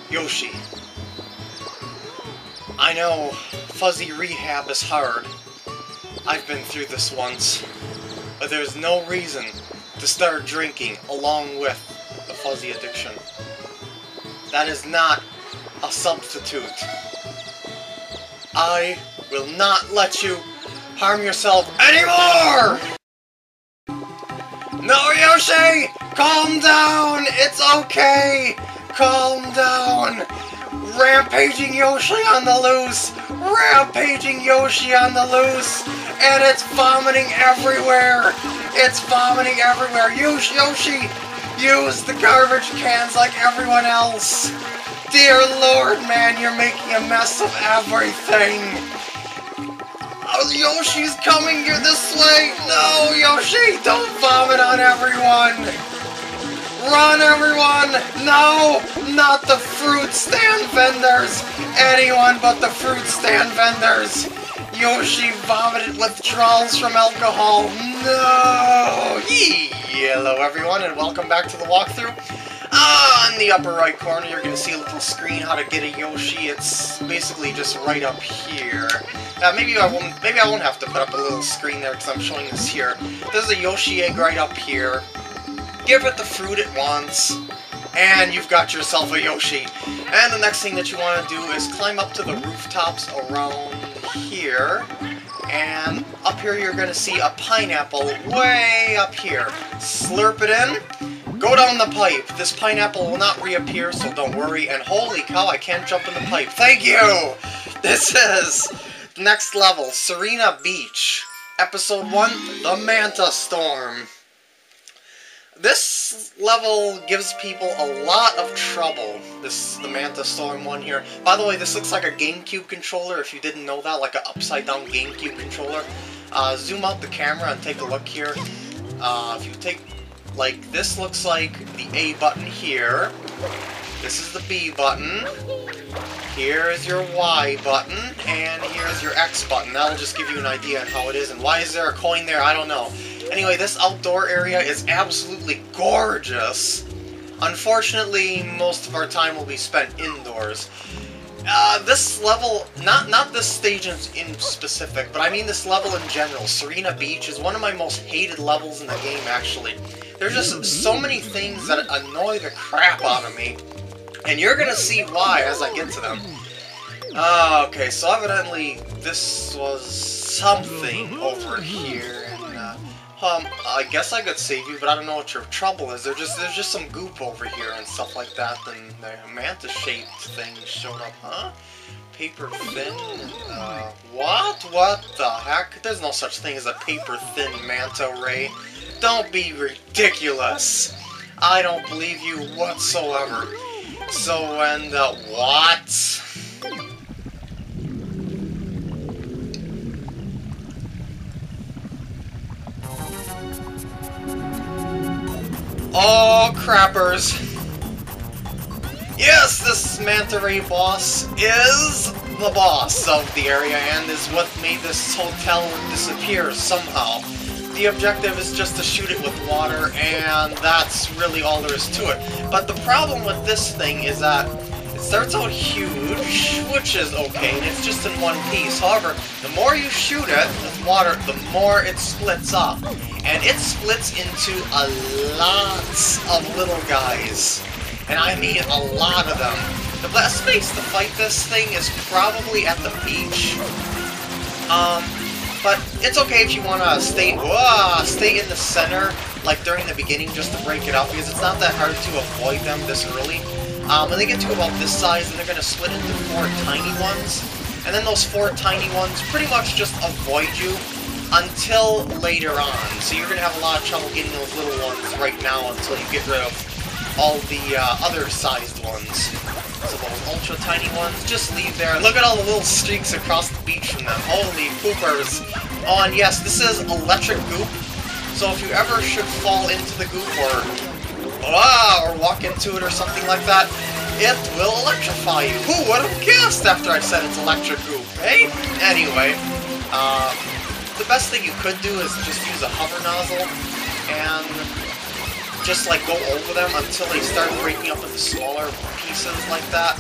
Yoshi. I know fuzzy rehab is hard. I've been through this once. But there's no reason to start drinking along with the fuzzy addiction. That is not a substitute. I will not let you harm yourself anymore! No, Yoshi! Calm down! It's okay! Calm down! Rampaging Yoshi on the loose! Rampaging Yoshi on the loose! And it's vomiting everywhere! It's vomiting everywhere! Yoshi! Use the garbage cans like everyone else! Dear Lord, man, you're making a mess of everything! Oh, Yoshi's coming here this way! No, Yoshi! Don't vomit on everyone! Run, everyone! No! Not the fruit stand vendors! Anyone but the fruit stand vendors! Yoshi vomited withdrawals from alcohol! No! Hello, everyone, and welcome back to the walkthrough. In the upper right corner, you're going to see a little screen how to get a Yoshi. It's basically just right up here. Maybe I won't have to put up a little screen there because I'm showing this here. There's a Yoshi egg right up here. Give it the fruit it wants, and you've got yourself a Yoshi. And the next thing that you want to do is climb up to the rooftops around here. And up here you're going to see a pineapple way up here. Slurp it in. Go down the pipe. This pineapple will not reappear, so don't worry. And holy cow, I can't jump in the pipe. Thank you! This is the next level, Sirena Beach. Episode 1, The Manta Storm. This level gives people a lot of trouble, the Manta Storm one here. By the way, this looks like a GameCube controller, if you didn't know that, like an upside-down GameCube controller. Zoom out the camera and take a look here. If you take, like, this looks like the A button here. This is the B button. Here is your Y button, and here's your X button. That'll just give you an idea on how it is, and why is there a coin there, I don't know. Anyway, this outdoor area is absolutely gorgeous. Unfortunately, most of our time will be spent indoors. This level, not this stage in specific, but I mean this level in general, Sirena Beach, is one of my most hated levels in the game, actually. There's just so many things that annoy the crap out of me, and you're gonna see why as I get to them. Okay, so evidently this was something over here, and I guess I could save you, but I don't know what your trouble is. There's just some goop over here and stuff like that, and the manta-shaped thing showed up, huh? Paper thin? What? What the heck? There's no such thing as a paper-thin manta ray. Don't be ridiculous. I don't believe you whatsoever. So, and, what? Oh, crappers. Yes, this manta ray boss is the boss of the area and is what made this hotel disappear somehow. The objective is just to shoot it with water, and that's really all there is to it. But the problem with this thing is that it starts out huge, which is okay, and it's just in one piece. However, the more you shoot it with water, the more it splits up. And it splits into a lot of little guys. And I mean a lot of them. The best place to fight this thing is probably at the beach. But it's okay if you want to stay in the center, like during the beginning, just to break it up, because it's not that hard to avoid them this early. When they get to about this size, then they're going to split into 4 tiny ones. And then those 4 tiny ones pretty much just avoid you until later on. So you're going to have a lot of trouble getting those little ones right now until you get rid of all the other sized ones. So those ultra tiny ones, just leave there. Look at all the little streaks across the beach from them. Holy poopers. Oh, and yes, this is electric goop. So if you ever should fall into the goop or walk into it or something like that, it will electrify you. Who would have guessed after I said it's electric goop, eh? Anyway, the best thing you could do is just use a hover nozzle and just like go over them until they start breaking up into smaller pieces like that.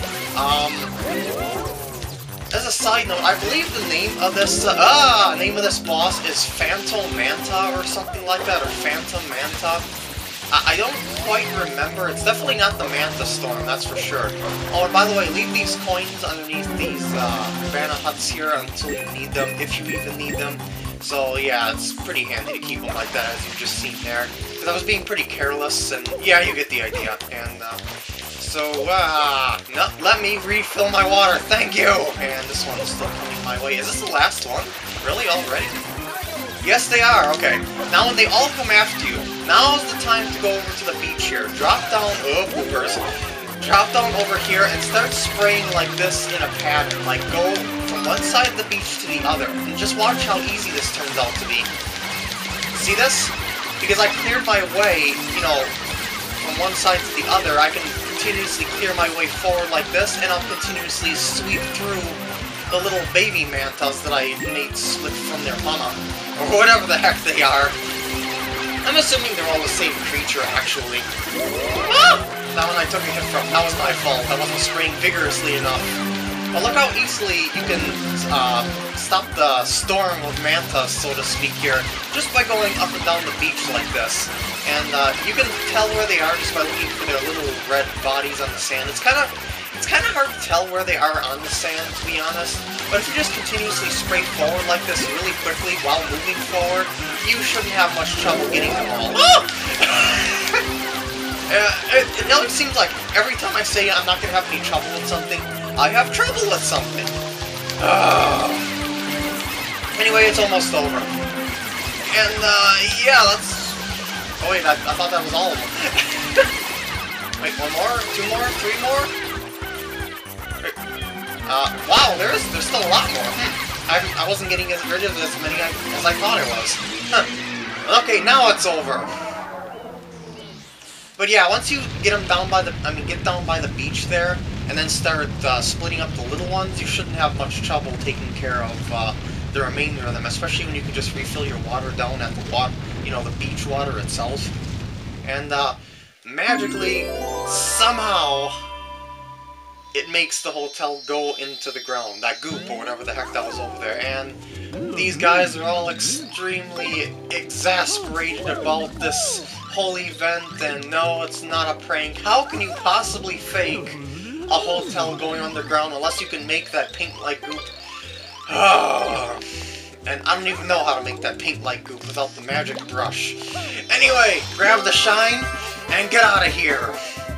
As a side note, I believe the name of this boss is Phantom Manta or something like that, or Phantom Manta. I don't quite remember. It's definitely not the Manta Storm, that's for sure. Oh, and by the way, leave these coins underneath these banana huts here until you need them, if you even need them. So yeah, it's pretty handy to keep them like that, as you've just seen there. Because I was being pretty careless, and yeah, you get the idea. And no, let me refill my water, thank you! And this one's still coming my way. Is this the last one? Really, already? Yes, they are, okay. Now when they all come after you, now's the time to go over to the beach here. Drop down, poopers. Drop down over here and start spraying like this in a pattern. Like, go from one side of the beach to the other. And just watch how easy this turns out to be. See this? Because I cleared my way, you know, from one side to the other, I can continuously clear my way forward like this, and I'll continuously sweep through the little baby mantas that I made split from their mama. Or whatever the heck they are. I'm assuming they're all the same creature, actually. Ah! That one I took a hit from. That was my fault. I wasn't spraying vigorously enough. But look how easily you can stop the storm of mantas, so to speak, here, just by going up and down the beach like this. And you can tell where they are just by looking for their little red bodies on the sand. It's kind of hard to tell where they are on the sand, to be honest. But if you just continuously spray forward like this really quickly while moving forward, you shouldn't have much trouble getting them all. Oh! It always seems like every time I say I'm not going to have any trouble with something, I have trouble with something. Anyway, it's almost over. And, yeah, let's... Oh wait, I thought that was all of them. Wait, one more? Two more? Three more? Wow, there's still a lot more. I wasn't getting rid of as many as I thought I was. Huh. Okay, now it's over. But yeah, once you get them down by the beach there, and then start splitting up the little ones, you shouldn't have much trouble taking care of the remainder of them, especially when you can just refill your water down at the beach water itself. And magically, somehow, it makes the hotel go into the ground, that goop or whatever the heck that was over there, and these guys are all extremely exasperated about this whole event, and no, it's not a prank. How can you possibly fake a hotel going underground unless you can make that pink-like goop? And I don't even know how to make that pink-like goop without the magic brush. Anyway, grab the shine and get out of here!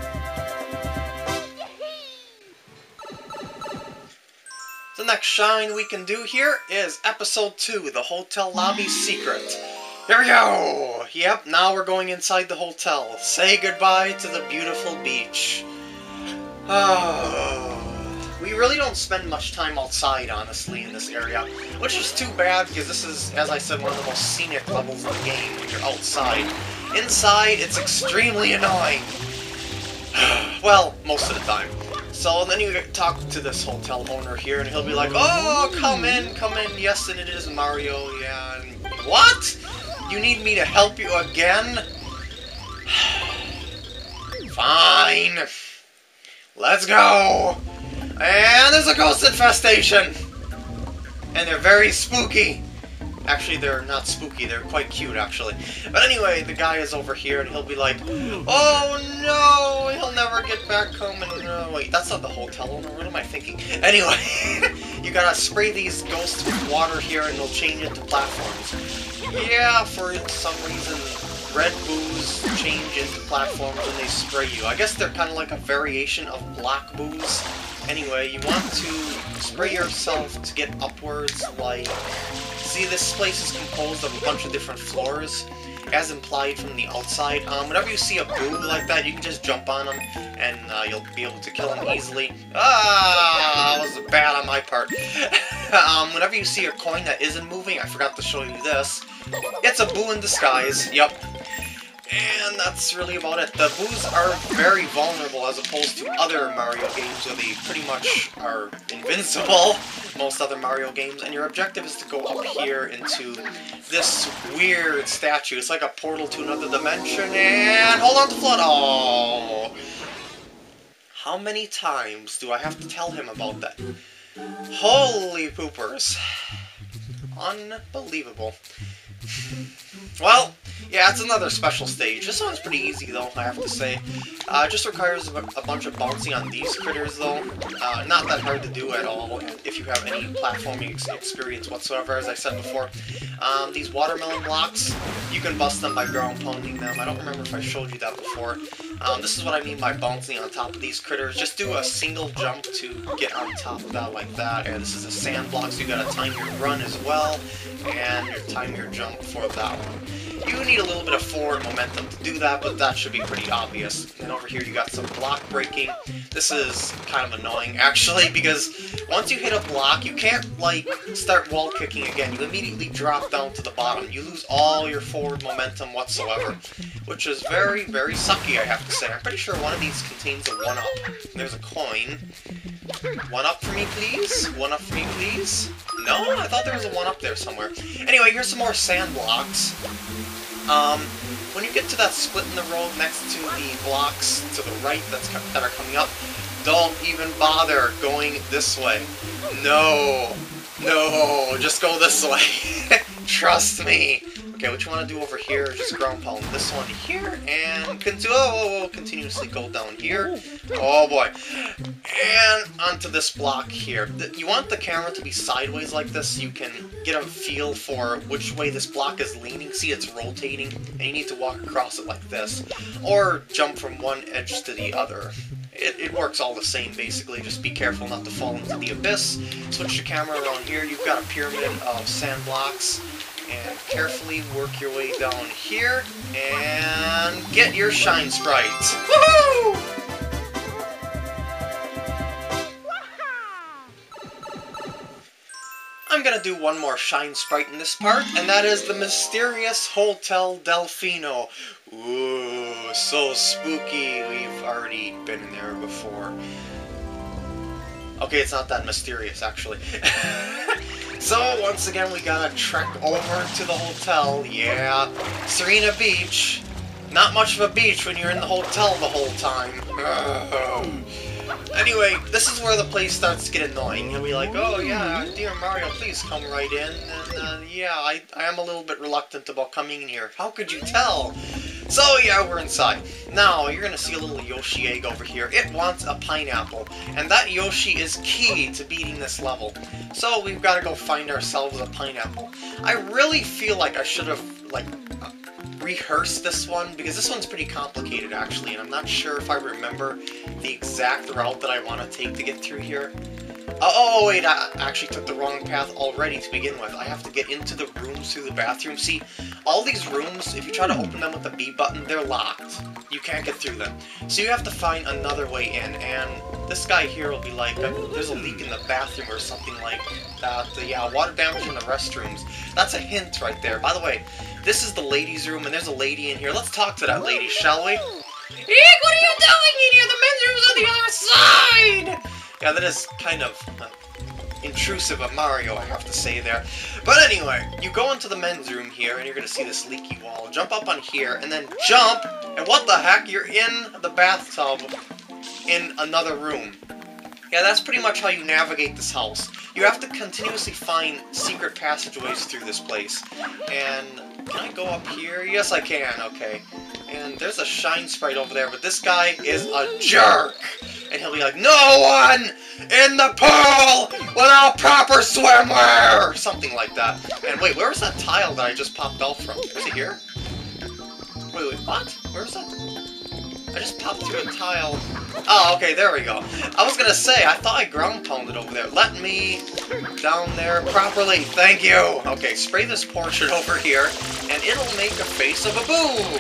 The next shine we can do here is Episode 2, The Hotel Lobby Secret. Here we go! Yep, now we're going inside the hotel. Say goodbye to the beautiful beach. We really don't spend much time outside, honestly, in this area. Which is too bad, because this is, as I said, one of the most scenic levels of the game when you're outside. Inside, it's extremely annoying. Well, most of the time. So then you talk to this hotel owner here, and he'll be like, "Oh, come in, yes, and it is Mario, yeah, and what? You need me to help you again? Fine. Let's go. And there's a ghost infestation. And they're very spooky. Actually, they're not spooky, they're quite cute, actually. But anyway, the guy is over here, and he'll be like, "Oh no, he'll never get back home." And no, wait, that's not the hotel owner, what am I thinking? Anyway, you gotta spray these ghosts with water here, and they'll change into platforms. Yeah, for some reason, red booze change into platforms when they spray you. I guess they're kind of like a variation of black booze. Anyway, you want to spray yourself to get upwards, like... See, this place is composed of a bunch of different floors, as implied from the outside. Whenever you see a boob like that, you can just jump on them, and you'll be able to kill them easily. Ah, that was bad on my part. Whenever you see a coin that isn't moving, I forgot to show you this. It's a boo in disguise, yep. And that's really about it. The boos are very vulnerable as opposed to other Mario games where they pretty much are invincible, most other Mario games, and your objective is to go up here into this weird statue. It's like a portal to another dimension, and hold on to flood. Oh! How many times do I have to tell him about that? Holy poopers. Unbelievable. Well, yeah, it's another special stage. This one's pretty easy, though, I have to say. It just requires a bunch of bouncing on these critters, though. Not that hard to do at all, if you have any platforming experience whatsoever, as I said before. These watermelon blocks, you can bust them by ground pounding them. I don't remember if I showed you that before. This is what I mean by bouncing on top of these critters. Just do a single jump to get on top of that like that. And this is a sand block, so you gotta time your run as well, and time your jump for that one. You need a little bit of forward momentum to do that, but that should be pretty obvious. And over here you got some block breaking. This is kind of annoying, actually, because once you hit a block, you can't, like, start wall kicking again. You immediately drop down to the bottom. You lose all your forward momentum whatsoever, which is very, very sucky, I have to say. I'm pretty sure one of these contains a 1-up. There's a coin. 1-up for me, please? 1-up for me, please? No? I thought there was a 1-up there somewhere. Anyway, here's some more sand blocks. When you get to that split in the road next to the blocks to the right that are coming up, don't even bother going this way. No, just go this way. Trust me. Okay, what you want to do over here is just ground pound this one here, and continuously go down here. Oh boy. And onto this block here. You want the camera to be sideways like this so you can get a feel for which way this block is leaning. See, it's rotating, and you need to walk across it like this. Or jump from one edge to the other. It works all the same, basically. Just be careful not to fall into the abyss. Switch the camera around here. You've got a pyramid of sand blocks. And carefully work your way down here, and get your shine sprite. Woohoo! I'm gonna do one more shine sprite in this part, and that is the mysterious Hotel Delfino. Ooh, so spooky. We've already been in there before. Okay, it's not that mysterious, actually. So, once again, we gotta trek over to the hotel. Yeah, Sirena Beach. Not much of a beach when you're in the hotel the whole time. Anyway, this is where the place starts to get annoying. You'll be like, oh yeah, dear Mario, please come right in. And yeah, I am a little bit reluctant about coming in here. How could you tell? So yeah, we're inside. Now, you're gonna see a little Yoshi egg over here. It wants a pineapple, and that Yoshi is key to beating this level. So we've got to go find ourselves a pineapple. I really feel like I should have, like, rehearsed this one, because this one's pretty complicated, actually, and I'm not sure if I remember the exact route that I want to take to get through here. Oh, wait, I actually took the wrong path already to begin with. I have to get into the rooms through the bathroom. See, all these rooms, if you try to open them with the B button, they're locked. You can't get through them. So you have to find another way in, and this guy here will be like, there's a leak in the bathroom or something like that. Yeah, water damage in the restrooms. That's a hint right there. By the way, this is the ladies' room, and there's a lady in here. Let's talk to that lady, shall we? Eek, what are you doing in here? The men's room's on the other side! Yeah, that is kind of intrusive of Mario, I have to say there. But anyway, you go into the men's room here, and you're going to see this leaky wall. Jump up on here, and then jump, and what the heck? You're in the bathtub in another room. Yeah, that's pretty much how you navigate this house. You have to continuously find secret passageways through this place. And can I go up here? Yes, I can. Okay. And there's a shine sprite over there, but this guy is a jerk. And he'll be like, no one in the pool without proper swimwear! Something like that. And wait, where was that tile that I just popped out from? Is it here? Wait, what? Where's that? I just popped through a tile. Oh, okay, there we go. I was gonna say, I thought I ground pounded over there. Let me down there properly. Thank you. Okay, spray this portrait over here, and it'll make a face of a boo.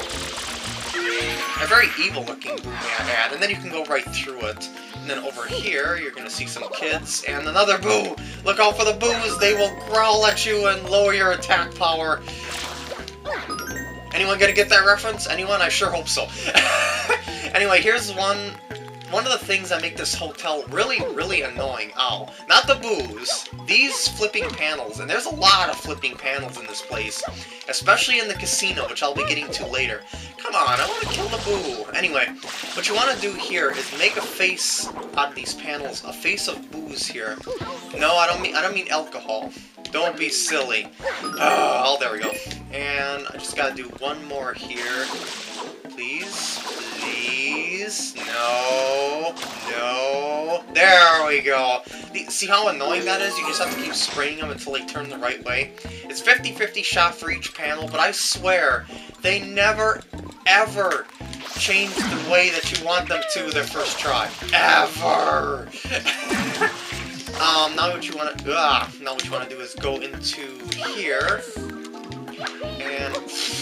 A very evil-looking boo, may I add. And then you can go right through it. And then over here, you're gonna see some kids, and another boo. Look out for the boos. They will growl at you and lower your attack power. Anyone gonna get that reference? Anyone? I sure hope so. Anyway, here's one of the things that make this hotel really, really annoying. Ow. Not the booze. These flipping panels. And there's a lot of flipping panels in this place. Especially in the casino, which I'll be getting to later. Come on, I want to kill the boo. Anyway, what you want to do here is make a face out of these panels. A face of booze here. No, I don't mean alcohol. Don't be silly. Oh, there we go. And I just gotta do one more here. Please. Please. No. No. There we go. See how annoying that is? You just have to keep spraying them until they turn the right way. It's 50-50 shot for each panel, but I swear, they never, ever change the way that you want them to their first try. Ever! Now what you want to do is go into here and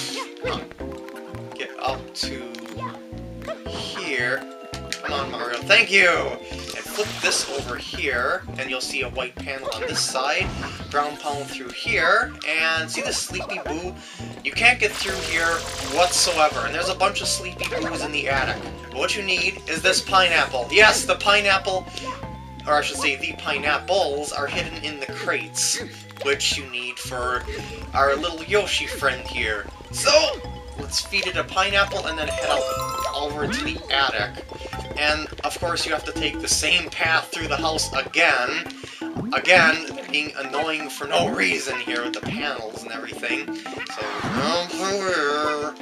get up to here. Come on, Mario. Thank you! And flip this over here, and you'll see a white panel on this side. Ground pound through here, and see the Sleepy Boo? You can't get through here whatsoever, and there's a bunch of Sleepy Boos in the attic. But what you need is this pineapple. Yes, the pineapple, or I should say the pineapples, are hidden in the crates, which you need for our little Yoshi friend here. So, let's feed it a pineapple and then head out over to the attic. And, of course, you have to take the same path through the house again. Again, being annoying for no reason here with the panels and everything. So, go through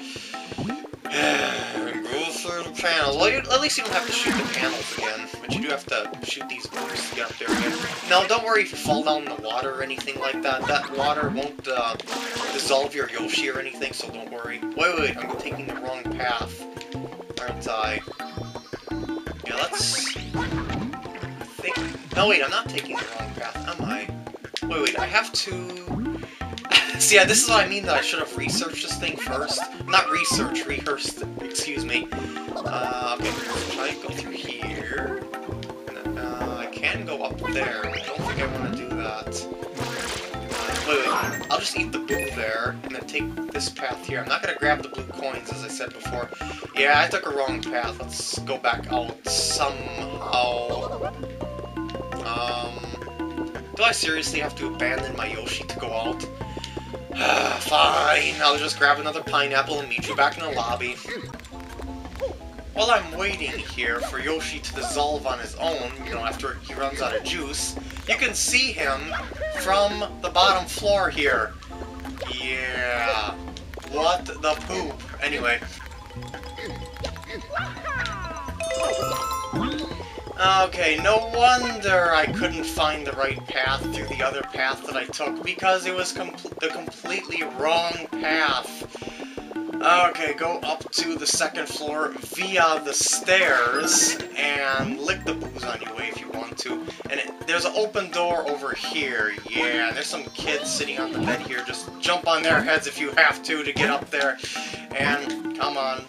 the panels. Well, at least you don't have to shoot the panels again, but you do have to shoot these boots to get up there again. Now, don't worry if you fall down in the water or anything like that. That water won't dissolve your Yoshi or anything, so don't worry. Wait, I'm taking the wrong path, aren't I? Yeah, let's think. No, wait, I'm not taking the wrong path, am I? Wait, I have to. See, yeah, this is what I mean that I should have researched this thing first. Not research, rehearsed, excuse me. Okay, try and go through here. And then, I can go up there. I don't think I want to do that. Wait, I'll just eat the boo there, and then take this path here. I'm not going to grab the blue coins, as I said before. Yeah, I took a wrong path. Let's go back out somehow. Do I seriously have to abandon my Yoshi to go out? Fine, I'll just grab another pineapple and meet you back in the lobby. While I'm waiting here for Yoshi to dissolve on his own, you know, after he runs out of juice, you can see him from the bottom floor here. Yeah. What the poop. Anyway. Okay, no wonder I couldn't find the right path through the other path that I took, because it was the completely wrong path. Okay, go up to the second floor via the stairs, and lick the booze on your way if you want to. And there's an open door over here, yeah, and there's some kids sitting on the bed here. Just jump on their heads if you have to get up there. And, come on.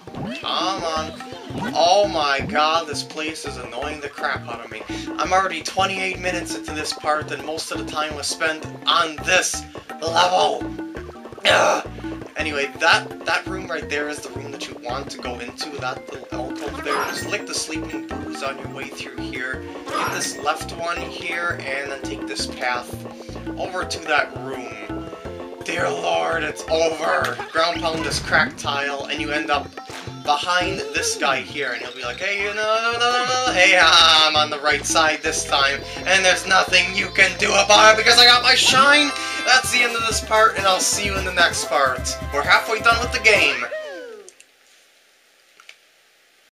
Oh my god, this place is annoying the crap out of me. I'm already 28 minutes into this part, and most of the time was spent on this level. Ugh. Anyway, that room right there is the room that you want to go into, that little alcove there. Just lick the sleeping booze on your way through here. Get this left one here, and then take this path over to that room. Dear Lord, it's over. Ground pound this cracked tile, and you end up behind this guy here, and he'll be like, hey, no, hey, I'm on the right side this time, and there's nothing you can do about it because I got my shine. That's the end of this part, and I'll see you in the next part. We're halfway done with the game.